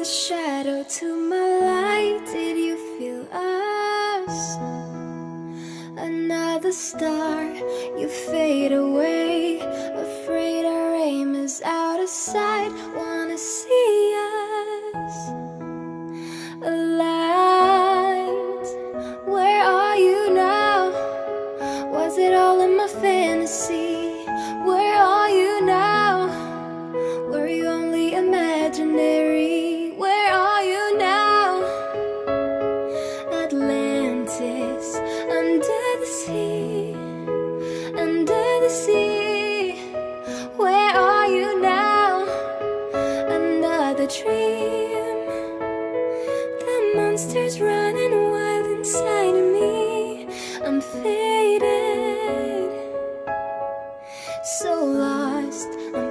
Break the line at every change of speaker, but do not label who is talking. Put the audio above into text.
shadow to my light. Did you feel us? Another star, you fade away. Afraid our aim is out of sight. Wanna see us alight. Where are you now? Was it all in my fantasy? Where are you now? Were you only imaginary? Where are you now? Atlantis, under the sea, under the sea. Where are you now? Another dream. The monster's running wild inside of me. I'm faded, so lost. I'm